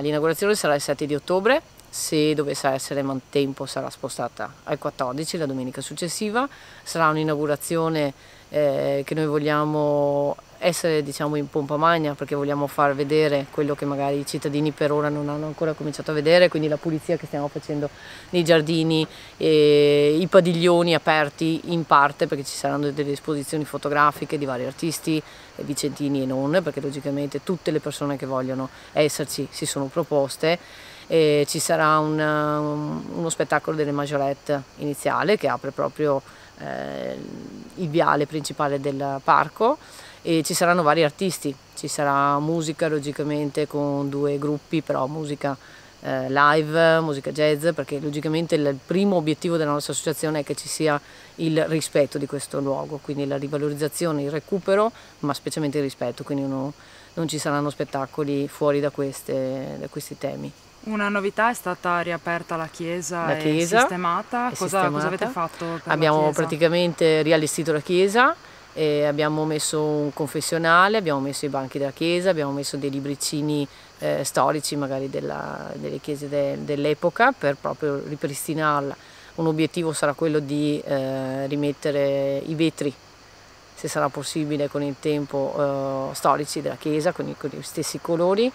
l'inaugurazione sarà il 7 di ottobre, se dovesse essere maltempo sarà spostata al 14, la domenica successiva. Sarà un'inaugurazione che noi vogliamo essere, diciamo, in pompa magna, perché vogliamo far vedere quello che magari i cittadini per ora non hanno ancora cominciato a vedere, quindi la pulizia che stiamo facendo nei giardini, i padiglioni aperti in parte, perché ci saranno delle esposizioni fotografiche di vari artisti, vicentini e non, perché logicamente tutte le persone che vogliono esserci si sono proposte. Ci sarà uno spettacolo delle Majorette iniziale che apre proprio il viale principale del parco, e ci saranno vari artisti, ci sarà musica logicamente con 2 gruppi, però musica live, musica jazz, perché logicamente il primo obiettivo della nostra associazione è che ci sia il rispetto di questo luogo, quindi la rivalorizzazione, il recupero, ma specialmente il rispetto, quindi non ci saranno spettacoli fuori da questi temi. Una novità è stata riaperta la chiesa, La e chiesa sistemata. Cosa avete fatto per Abbiamo la chiesa? praticamente riallestito la chiesa, e abbiamo messo un confessionale, abbiamo messo i banchi della chiesa, abbiamo messo dei libricini storici magari delle chiese dell'epoca, per proprio ripristinarla. Un obiettivo sarà quello di rimettere i vetri, se sarà possibile con il tempo, storici della chiesa, con gli stessi colori,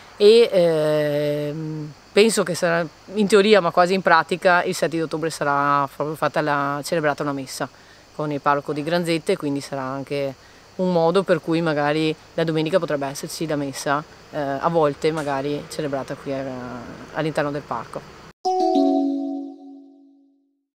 e penso che sarà, in teoria ma quasi in pratica, il 7 di ottobre sarà proprio celebrata una messa con il parroco di Granzette, quindi sarà anche un modo per cui magari la domenica potrebbe esserci la messa, a volte magari celebrata qui all'interno del parco.